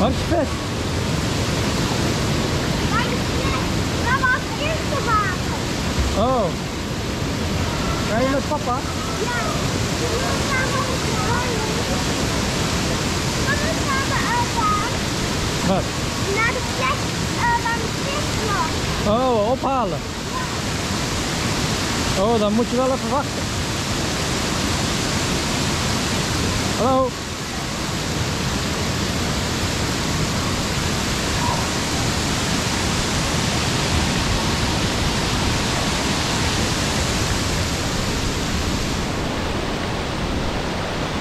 Waar is vet? Dat was eerste water. Oh. Ga je met papa? Ja. We gaan nog Wat? naar de plek waar de vis lag. Oh, ophalen. Oh, dan moet je wel even wachten. Hallo?